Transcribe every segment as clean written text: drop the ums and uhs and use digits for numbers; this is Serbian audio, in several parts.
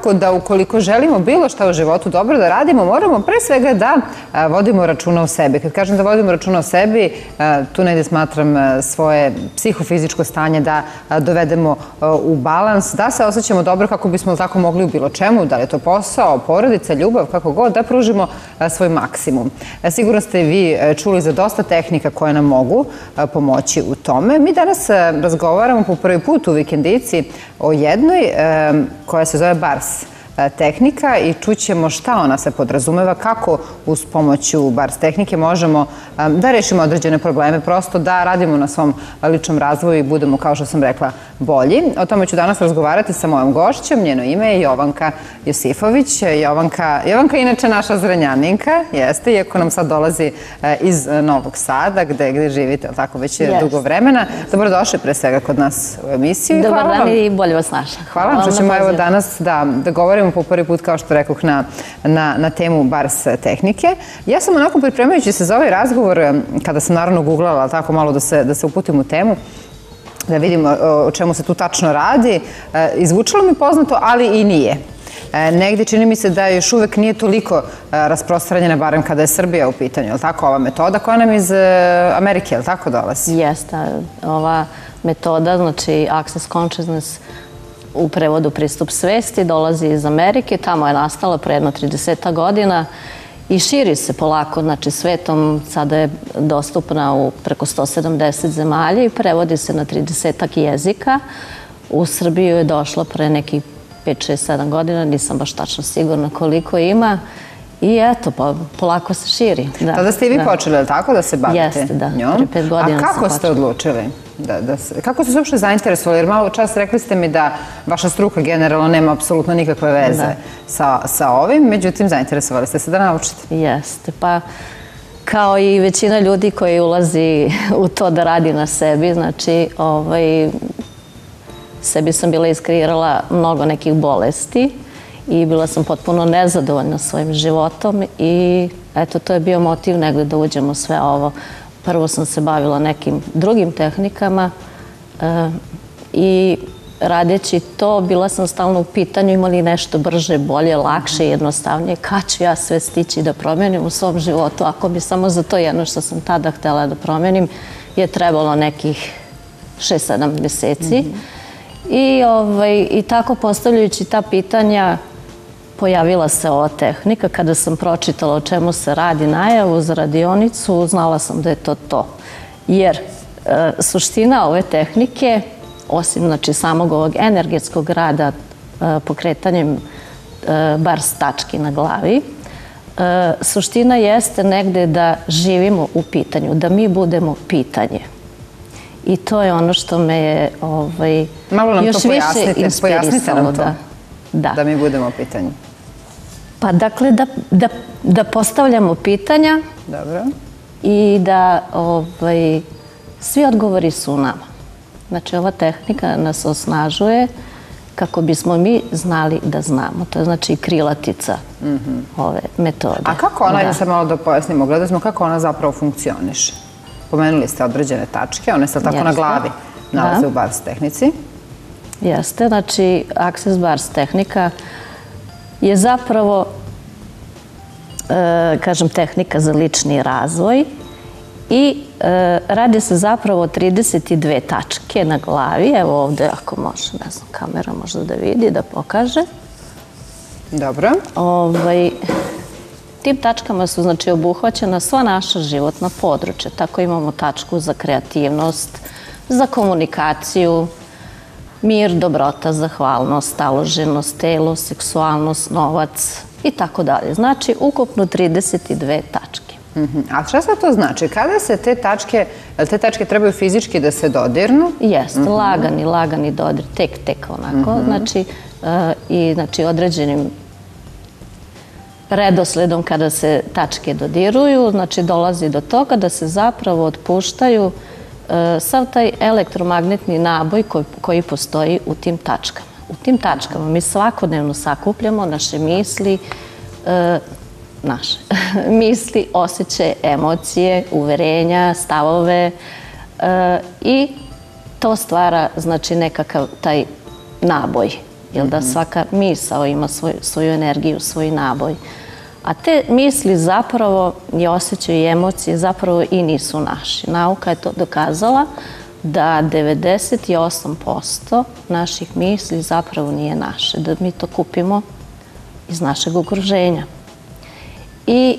svakako da ukoliko želimo bilo šta u životu dobro da radimo, moramo pre svega da vodimo računa o sebi. Kad kažem da vodimo računa o sebi, tu negde smatram svoje psihofizičko stanje da dovedemo u balans, da se osjećamo dobro kako bismo tako mogli u bilo čemu, da li je to posao, porodica, ljubav, kako god, da pružimo svoj maksimum. Sigurno ste vi čuli za dosta tehnika koje nam mogu pomoći u tome. Mi danas razgovaramo po prvi put u Vikendici o jednoj koja se zove Bars tehnika i čućemo šta ona se podrazumeva, kako uz pomoću Bars tehnike možemo da rešimo određene probleme, prosto da radimo na svom ličnom razvoju i budemo, kao što sam rekla, bolji. O tome ću danas razgovarati sa mojom gošćom, njeno ime je Jovanka Josifović. Jovanka je inače naša Zrenjaninka, jeste, iako nam sad dolazi iz Novog Sada, gde živite, tako već dugo vremena. Dobrodošli pre svega kod nas u emisiju. Dobar dan i bolje vas našla. Hvala vam što ćemo evo danas da govorimo po prvi put, kao što rekoh, na temu Bars tehnike. Ja sam onako pripremajući se za ovaj razgovor, kada sam naravno googlala tako malo da se uputim u temu, da vidimo o čemu se tu tačno radi, izvučalo mi poznato, ali i nije. Negdje čini mi se da još uvek nije toliko rasprostranjena, barem kada je Srbija u pitanju, je li tako, ova metoda koja nam iz Amerike, je li tako, dolazi? Jeste, ova metoda, znači Access Consciousness, u prevodu pristup svesti, dolazi iz Amerike, tamo je nastala pre jedno 30 godina i širi se polako, znači svetom, sada je dostupna u preko 170 zemalja i prevodi se na 30 jezika. U Srbiju je došla pre nekih 5, 6, 7 godina, nisam baš tačno sigurna koliko ima. I eto, polako se širi. Tada ste i vi počeli, je li tako, da se bavite njom? Jeste, da. Pre 5 godina sam počela. A kako ste odlučili? Kako ste se uopšte zainteresovali? Jer malo čas rekli ste mi da vaša struka generalno nema apsolutno nikakve veze sa ovim, međutim, zainteresovali ste se da naučite. Jeste, pa kao i većina ljudi koji ulazi u to da radi na sebi, znači, sebi sam bila iskreirala mnogo nekih bolesti i bila sam potpuno nezadovoljna svojim životom i eto, to je bio motiv negde da uđem u sve ovo. Prvo sam se bavila nekim drugim tehnikama i radeći to bila sam stalno u pitanju ima li nešto brže, bolje, lakše, jednostavnije. Kad ću ja sve stići da promenim u svom životu? Ako bi samo za to jedno što sam tada htjela da promenim je trebalo nekih 6-7 meseci. I tako postavljajući ta pitanja pojavila se ova tehnika. Kada sam pročitala o čemu se radi najavu za radionicu, znala sam da je to to. Jer suština ove tehnike, osim samog ovog energetskog rada pokretanjem Bars tački na glavi, suština jeste negde da živimo u pitanju, da mi budemo pitanje. I to je ono što me je još više inspirisalo. Da mi budemo u pitanju. Pa dakle, da postavljamo pitanja i da svi odgovori su u nama. Znači, ova tehnika nas osnažuje kako bismo mi znali da znamo. To je znači krilatica ove metode. A kako ona, da se malo da pojasnimo, gledali smo kako ona zapravo funkcioniše. Pomenuli ste određene tačke, one se tako na glavi nalaze u Bars tehnici. Jeste, znači Access Bars tehnika je zapravo, kažem, tehnika za lični razvoj i radi se zapravo 32 tačke na glavi. Evo ovde, ako može, ne znam, kamera možda da vidi, da pokaže. Dobro. Tim tačkama su, znači, obuhvaćena sva naša životna područja. Tako imamo tačku za kreativnost, za komunikaciju, mir, dobrota, zahvalnost, staloženost, telo, seksualnost, novac i tako dalje. Znači, ukupno 32 tačke. A šta sad to znači? Kada se te tačke trebaju fizički da se dodirnu? Jeste, lagani dodir, tek onako. Znači, određenim redosledom kada se tačke dodiruju, znači dolazi do toga da se zapravo otpuštaju sav taj elektromagnetni naboj koji postoji u tim tačkama. U tim tačkama mi svakodnevno sakupljamo naše misli, osjećaje, emocije, uverenja, stavove i to stvara, znači, nekakav taj naboj jer da svaka misao ima svoju energiju, svoj naboj. A te misli zapravo i osjećaju i emocije zapravo i nisu naši. Nauka je to dokazala da 98% naših misli zapravo nije naše, da mi to kupimo iz našeg okruženja. I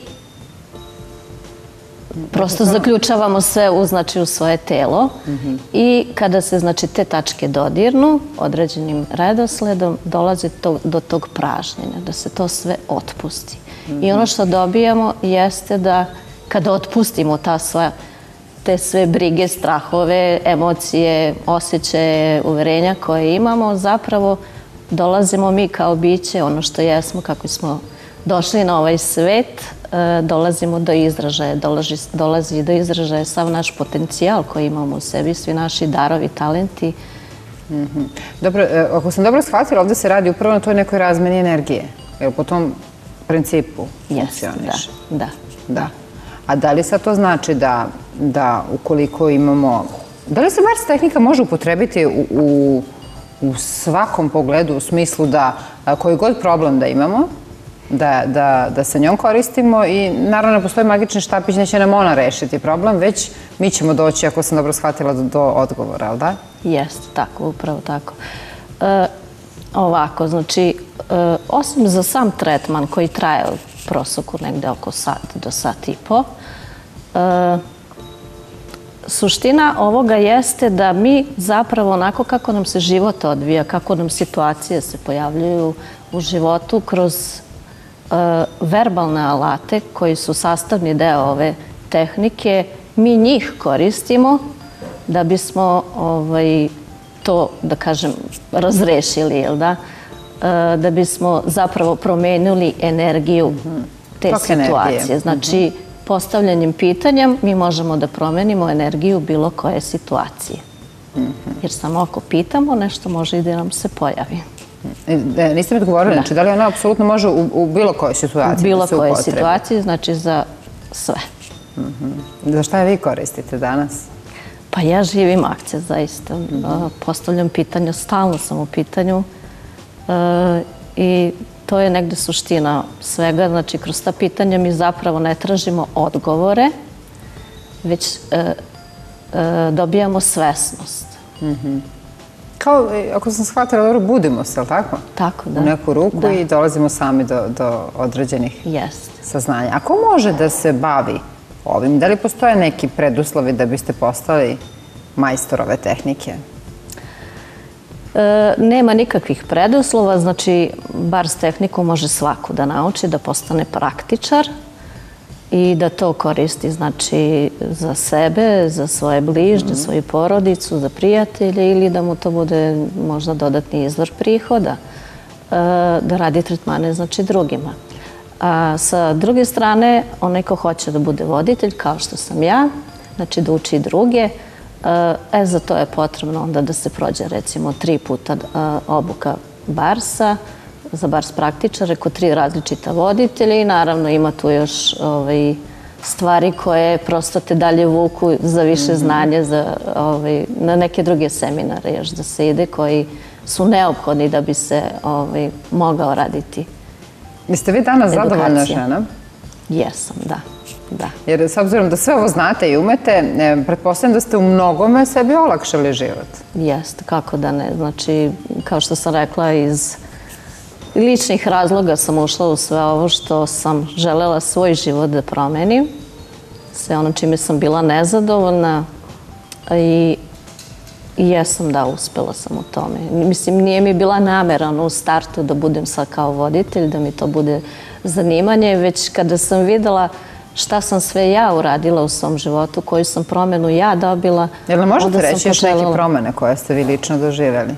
prosto zaključavamo sve u svoje telo i kada se te tačke dodirnu određenim redosledom dolazi do tog pražnjenja, da se to sve otpusti. I ono što dobijamo jeste da kada otpustimo te sve brige, strahove, emocije, osjećaje, uverenja koje imamo, zapravo dolazimo mi kao biće, ono što jesmo, kako smo došli na ovaj svet, dolazimo do izražaja, dolazi do izražaja sav naš potencijal koji imamo u sebi, svi naši darovi, talenti. Dobro, ako sam dobro shvatila, ovde se radi upravo na toj nekoj razmeni energije, jer po tom principu funkcioniše. Da. A da li sad to znači da ukoliko imamo... Da li se Bars tehnika može upotrebiti u svakom pogledu, u smislu da koji god problem da imamo, da se njom koristimo i naravno ne postoji magični štapić, neće nam ona rešiti problem, već mi ćemo doći, ako sam dobro shvatila, do odgovora, ali da? Jeste, tako, upravo tako. Ovako, znači, osim za sam tretman koji traje u proseku negde oko sat do sat i po, suština ovoga jeste da mi zapravo onako kako nam se život odvija, kako nam situacije se pojavljuju u životu kroz verbalne alate koji su sastavni deo ove tehnike, mi njih koristimo da bismo to, da kažem, razrešili, jel da? Da bismo zapravo promenili energiju te situacije. Znači, postavljanjem pitanjem mi možemo da promenimo energiju bilo koje situacije. Jer samo ako pitamo, nešto može i da nam se pojavi. Niste mi odgovorili, znači da li ona apsolutno može u bilo kojoj situaciji da se upotrebi? Bilo kojoj situaciji, znači za sve. Za šta je vi koristite danas? Pa ja živim akcije, zaista. Postavljam pitanja, stalno sam u pitanju i to je negde suština svega. Znači, kroz ta pitanja mi zapravo ne tražimo odgovore, već dobijamo svesnost. Kao, ako sam shvatila dobro, budimo se, ali tako? Tako, da. U neku ruku i dolazimo sami do određenih saznanja. A ko može da se bavi ovim? Da li postoje neki preduslovi da biste postali majstor ove tehnike? Nema nikakvih preduslova, znači Bars tehniku može svako da nauči, da postane praktičar i da to koristi, znači, za sebe, za svoje bližnje, svoju porodicu, za prijatelje ili da mu to bude možda dodatni izvor prihoda, da radi tretmane, znači, drugima. A sa druge strane, onaj ko hoće da bude voditelj, kao što sam ja, znači da uči druge, za to je potrebno onda da se prođe recimo 3 puta obuka Barsa, za Bars praktičare kod 3 različita voditelja i naravno ima tu još stvari koje prosto te dalje vuku za više znanja, na neke druge seminare još da se ide koji su neophodni da bi se mogao raditi. Jeste vi danas zadovoljna žena? Jesam, da. Jer s obzirom da sve ovo znate i umete, pretpostavljam da ste u mnogome sebi olakšali život. Jeste, kako da ne. Znači, kao što sam rekla, iz ličnih razloga sam ušla u sve ovo što sam želela svoj život da promenim. Sve ono čime sam bila nezadovoljna i jesam, da, uspela sam u tome. Mislim, nije mi bila namera u startu da budem sad kao voditelj, da mi to bude zanimanje, već kada sam videla šta sam sve ja uradila u svom životu, koju sam promenu ja dobila. Jel nam možete reći još neke promene koje ste vi lično doživjeli?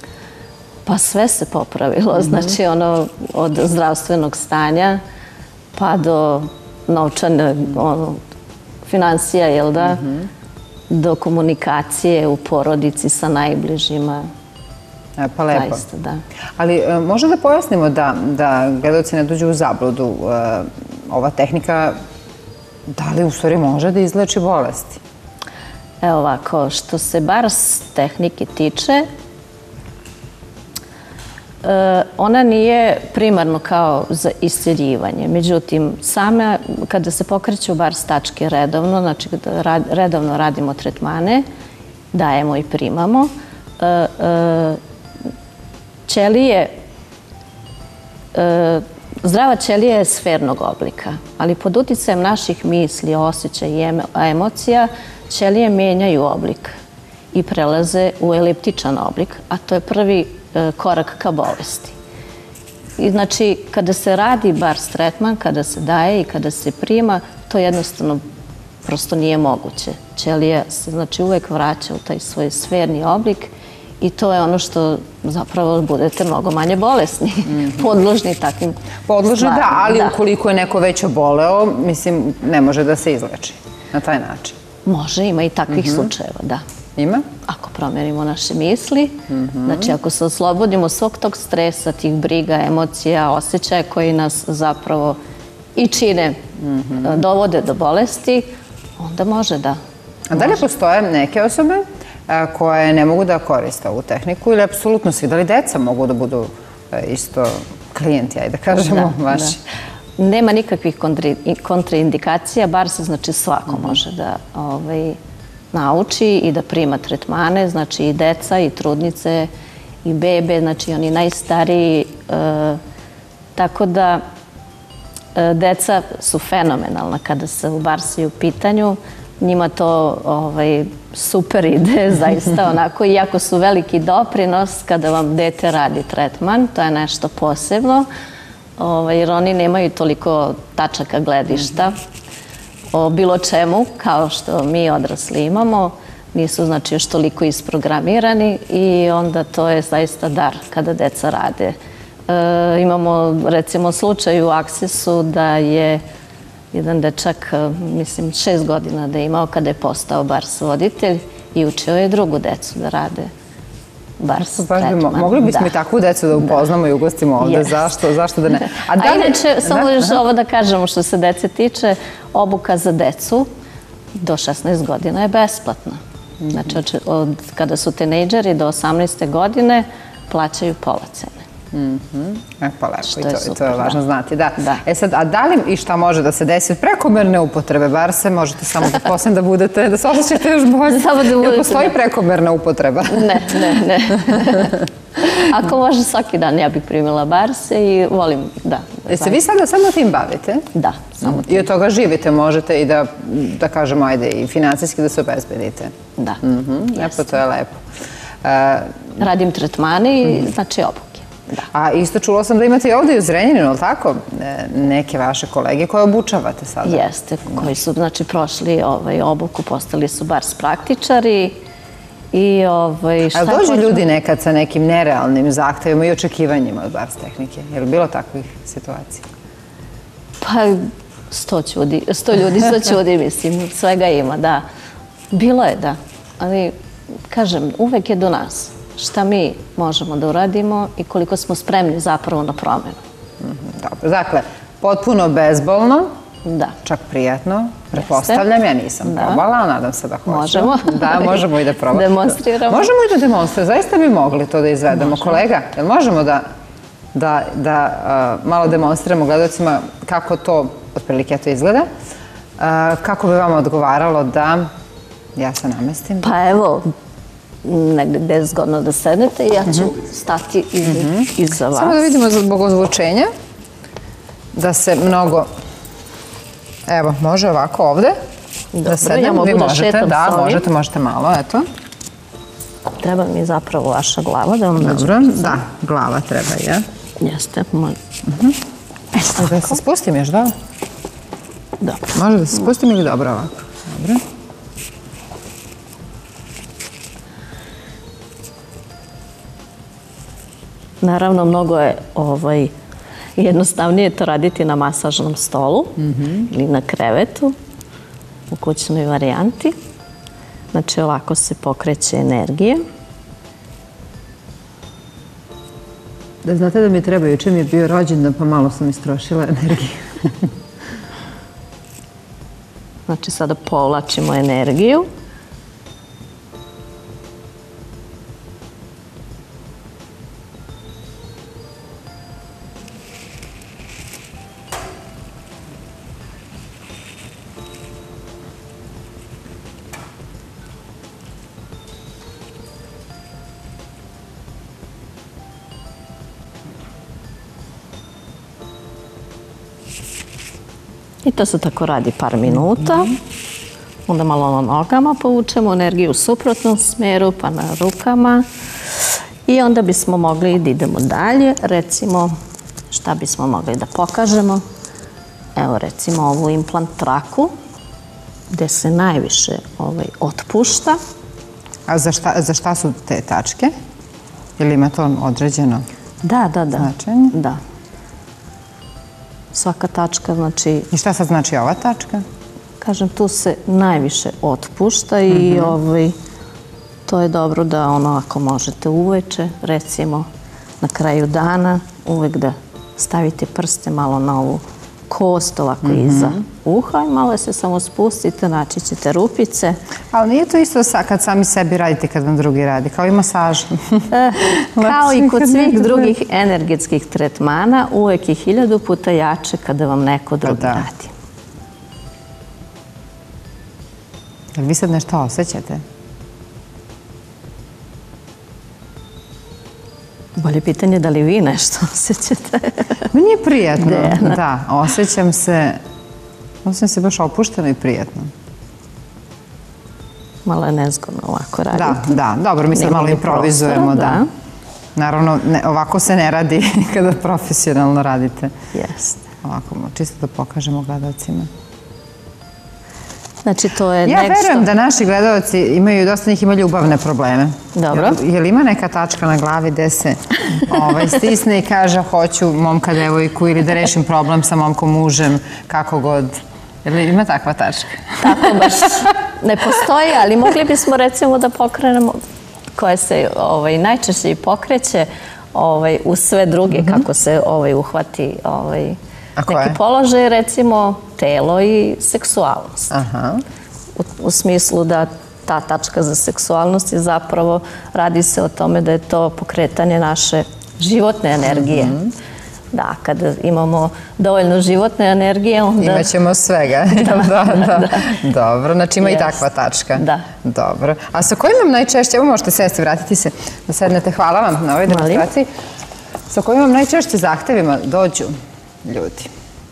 Pa sve se popravilo. Znači, od zdravstvenog stanja pa do novčane financija, jel da? Do komunikacije u porodici sa najbližima. Pa lepo. Zaista, da. Ali možda da pojasnimo da gledalci ne dođu u zabludu. Ova tehnika, da li u stvari može da izleči bolesti? Evo ovako, što se Bars tehnike tiče, Ona nije primarno kao za isceljivanje. Međutim, sama kada se pokreću bars tačke redovno, znači kada redovno radimo tretmane, dajemo i primamo, ćelije, zdrava ćelija je sfernog oblika, ali pod uticajem naših misli, osjećaja i emocija, ćelije menjaju oblik i prelaze u eliptičan oblik, a to je prvi korak ka bolesti. I znači, kada se radi bars tretman, kada se daje i kada se prima, to jednostavno prosto nije moguće. Ćelija se znači uvek vraća u taj svoj sferni oblik i to je ono što zapravo budete mnogo manje bolesni, podložni takvim stvarima. Podložni, da, ali ukoliko je neko već oboleo, mislim, ne može da se izleči na taj način. Može, ima i takvih slučajeva, da. Ima? Ako promenimo naše misli, znači ako se oslobodimo svog tog stresa, tih briga, emocija, osjećaja koji nas zapravo i čine, dovode do bolesti, onda može da. A da li postoje neke osobe koje ne mogu da koriste ovu tehniku ili apsolutno svi? Da li deca mogu da budu isto klijenti, ajde da kažemo, vaši? Nema nikakvih kontraindikacija, bar se znači svako može da nauči i da prima tretmane, znači i deca i trudnice i bebe, znači oni najstariji, tako da deca su fenomenalna kada se u barsi u pitanju, njima to super ide, zaista onako, iako su veliki doprinos kada vam dete radi tretman, to je nešto posebno, jer oni nemaju toliko tačaka gledišta o bilo čemu, kao što mi odrasli imamo, nisu znači još toliko isprogramirani i onda to je zaista dar kada deca rade. Imamo recimo slučaj u Aksesu da je jedan dečak, mislim 6 godina da je imao kada je postao bars voditelj i učio je drugu decu da rade bars tretman. Mogli bismo i takvu decu da upoznamo i ugostimo ovde, zašto da ne? A inače, samo još ovo da kažemo što se dece tiče, obuka za decu do 16 godina je besplatna. Znači, od kada su tinejdžeri do 18. godine plaćaju pola cene. Pa lepo, i to je važno znati, da. E sad, a da li i šta može da se desi od prekomerne upotrebe barse? Možete samo da posle da budete, da se osjećate još bolje. Jer postoji prekomerna upotreba? Ne. Ako može svaki dan, ja bih primila barse i volim, da. Jeste vi sada samo tim bavite? Da, samo tim. I od toga živite, možete i da kažemo, ajde, i financijski da se obezbedite? Da. Lepo, to je lepo. Radim tretmane i znači obuke. A isto čula sam da imate i ovde i u Zrenjaninu, ali tako? Neke vaše kolege koje obučavate sada? Jeste, koji su znači prošli obuku, postali su bars praktičari i šta je počeo? Dođu ljudi nekad sa nekim nerealnim zahtevima i očekivanjima od bars tehnike? Je li bilo takvih situacija? Pa 100 ljudi, 100 ljudi, mislim, svega ima, da. Bilo je, da. Ali, kažem, uvek je do nas šta mi možemo da uradimo i koliko smo spremni zapravo na promenu. Dobro, dakle, potpuno bezbolno, da, čak prijatno, pretpostavljam, ja nisam probala, ali nadam se da hoću. Možemo. Da, možemo i da probamo. Demonstriramo. Možemo i da demonstriramo, zaista bi mogli to da izvedemo. Kolega, jel možemo da malo demonstriramo gledalcima kako to, otprilike to izgleda, kako bi vama odgovaralo da ja se namestim? Pa evo, negdje gde je zgodno da sednete i ja ću stati iza vas. Samo da vidimo zbog ozvučenja da se mnogo... Evo, može ovako ovde da sedem. Ja mogu da šetam s ovim. Da, možete malo, eto. Treba mi zapravo vaša glava da vam nađe. Dobro, da, glava treba, je. Jeste, može. Da se spustim još, da? Dobro. Može da se spustim ili dobro ovako? Dobro. Naravno, mnogo je jednostavnije to raditi na masažnom stolu ili na krevetu u kućnoj varijanti. Znači, ovako se pokreće energija. Da znate da mi treba, juče mi je bio rođendan, pa malo sam istrošila energiju. Znači, sada povlačimo energiju. I to se tako radi par minuta. Onda malo na nogama povučemo energiju u suprotnom smeru, pa na rukama. I onda bismo mogli da idemo dalje. Recimo, šta bismo mogli da pokažemo? Evo, recimo ovu implant traku, gde se najviše otpušta. A za šta su te tačke? Ili ima to određeno značenje? Da. Svaka tačka znači... I šta sad znači ova tačka? Kažem, tu se najviše otpušta i to je dobro da ako možete uveče, recimo na kraju dana, uvek da stavite prste malo na ovu kost ovako iza uha i malo se samo spustite, naći ćete rupice. Ali nije to isto kad sami sebi radite kad vam drugi radi, kao i masaž. Kao i kod svih drugih energetskih tretmana, uvek je 1000 puta jače kada vam neko drugi radi. Jel vi sad nešto osjećate? Bolje pitanje da li vi nešto osjećate. Meni je prijatno, da. Osjećam se baš opušteno i prijatno. Malo je nezgodno ovako raditi. Da, dobro, mi sad malo improvizujemo, da. Naravno, ovako se ne radi kada profesionalno radite. Jeste. Ovako, čisto da pokažemo gledalcima. Znači, to je nešto... Ja verujem da naši gledalci imaju, dosta njih ima ljubavne probleme. Dobro. Je li ima neka tačka na glavi gde se stisne i kaže hoću momka, devojku ili da rešim problem sa momkom, mužem, kako god? Je li ima takva tačka? Tako baš ne postoji, ali mogli bismo recimo da pokrenemo koja se najčešće pokreće u sve druge kako se uhvati neki položaj, recimo telo i seksualnost. U smislu da ta tačka za seksualnost je zapravo, radi se o tome da je to pokretanje naše životne energije. Da, kada imamo dovoljno životne energije, onda... Imaćemo svega. Dobro, znači ima i takva tačka. Da. Dobro. A sa kojim vam najčešće, evo možete sesti, vratiti se da sednete, hvala vam na ovoj demonstraciji, sa kojim vam najčešće zahtevima dođu ljudi?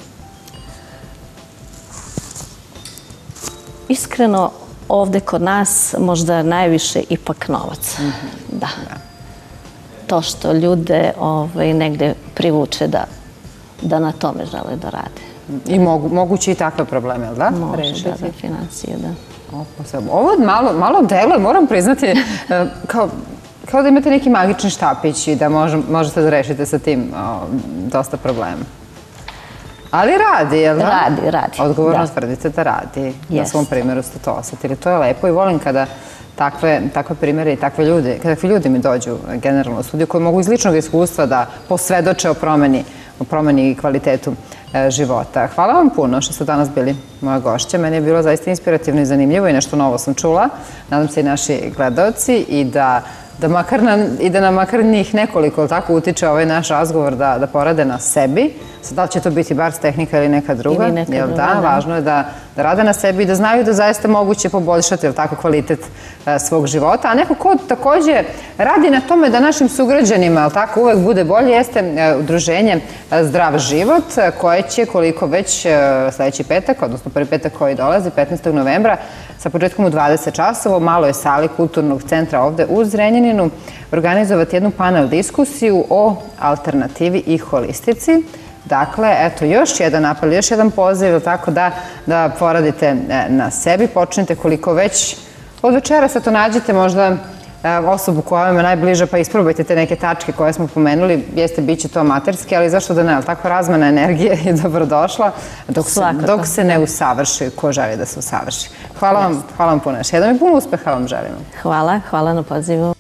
Iskreno, ovde kod nas možda najviše ipak novac. Da. To što ljude negde privuče da na tome žele da rade. I moguće i takve probleme, ali da? Može, da, financije, da. Ovo malo deluje, moram priznati, kao da imate neki magični štapić i da možete da rešite sa tim dosta problema. Ali radi, jel da? Radi. Odgovorno tvrdite da radi. Na svom primjeru ste to osetili. To je lepo i volim kada takve primjere i takvi ljudi mi dođu generalno u studiju koji mogu iz ličnog iskustva da posvedoče o promeni i kvalitetu života. Hvala vam puno što ste danas bili moja gošća. Meni je bilo zaista inspirativno i zanimljivo i nešto novo sam čula. Nadam se i naši gledaoci i da nam makar njih nekoliko tako utiče ovaj naš razgovor da porade na sebi. Da li će to biti bar tehnika ili neka druga? Da, važno je da rade na sebi i da znaju da zaista moguće poboljšati kvalitet svog života. A neko ko takođe radi na tome da našim sugrađanima uvek bude bolje jeste udruženje Zdrav život, koje će koliko već sledeći petak, odnosno prvi petak koji dolazi, 15. novembra, sa početkom u 20 časova u maloj sali Kulturnog centra ovde u Zrenjaninu organizovati jednu panel diskusiju o alternativi i holistici. Dakle, eto, još jedan apel, još jedan poziv, tako da poradite na sebi, počnete koliko već od večera se to nađete, možda osobu koja vam je najbliža, pa isprobajte te neke tačke koje smo pomenuli, jeste, bit će to amaterski, ali zašto da ne, ali tako razmena energije je dobrodošla dok se ne usavrši, ko želi da se usavrši. Hvala vam puno još jednom i puno uspeha vam želimo. Hvala na pozivu.